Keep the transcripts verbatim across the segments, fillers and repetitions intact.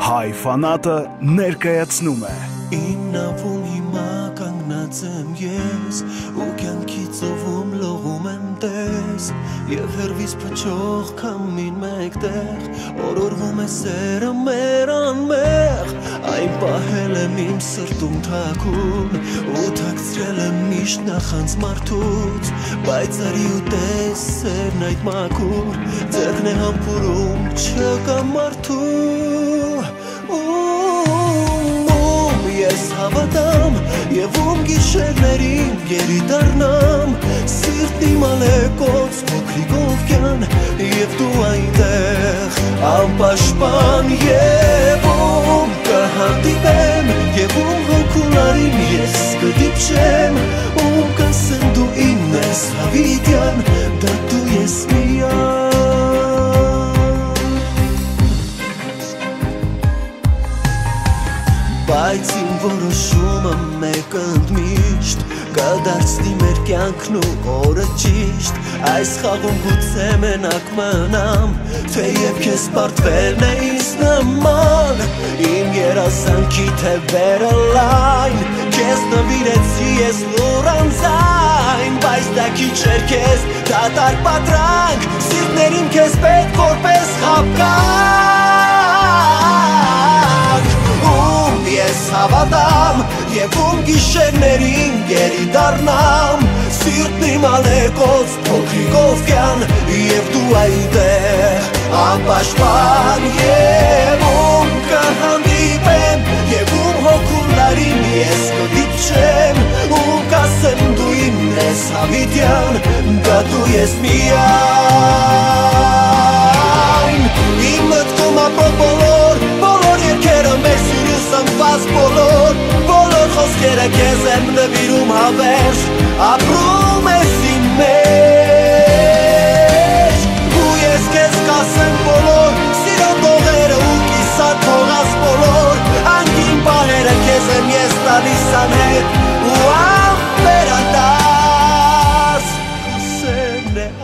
Հայ ֆանատը ներկայացնում է Իմ նավում հիմա կանգնած եմ ես ու կյանքից ով լողում եմ տես Եվ հերվից փչող քամին մեկտեղ օրորվում է սերը մեր անմեղ Այն պահել եմ իմ սրտում թաքուն ու թաքցրել եմ միշտ նախանց մարդուց Բայց արի ու տես սերն այդ մաքուր ձեռքն է համբուրում չկա մարդու Ես հավատամ և ում գիշերներին գերի դառնամ Սիրտն իմ ալեկոց փոքրիկով կյան և դու այնտեղ անպաշտպան և ում կհանդիպեմ և ում հոգուլարին ես կդիպչեմ ում կասեմ դու ինձ ես հավիտյան դա դու ես միայն Բայց իմ որոշումը մեկ ընդմիշտ Կդարձնի մեր կյանքն ու օրը ճիշտ Այս խաղում գուցե մենակ մնամ Թեև քեզ պարտվելն է ինձ նման Իմ երազանքի թևերը լայն Քեզ նվիրեցի ես լուռ անձայն Բայց դա քիչ էր քեզ դատարկ պատրանք Սիրտներին քեզ պետք որպես խաբկանք Ես հավատամ և ում գիշերներին գերի դառնամ Սիրտն իմ ալեկոց փոքրիկով կյան և դու այնտեղ անպաշտպան և ում կհանդիպեմ և ում հոգուլարին ես կդիպչեմ ում կասեմ դու ինձ ես հավիտյան դա դու ես միայն Իմ մտքում ապրող բոլոր բոլոր երկերը մեր սիրուս ընկված բոլոր բոլոր խոսքերը քեզ եմ նվիրում հավերժ ապրում ես իմ մեջ ու ես քեզ կասեմ բոլոր սիրո տողերը ու կիսատ թողած բոլոր անկին պահերը քեզ եմ ես տալիս անհետ ու անվերադարձ ասեն է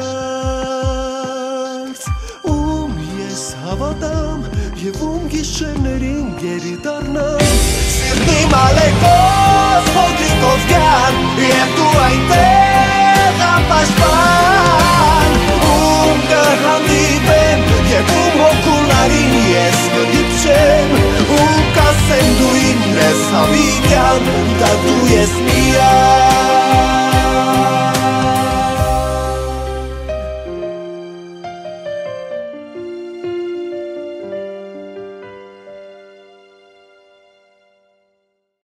անդարձ ում ես հավատամ և ում գիշերներին գերի դառնամ Սիրտն իմ ալեկոց փոքրիկով կյան և դու այնտեղ անպաշտպան ում կհանդիպեմ և ում հոգուլարին ես կդիպչեմ ում կասեմ դու ինձ ես հավիտյան դա դու ես միայն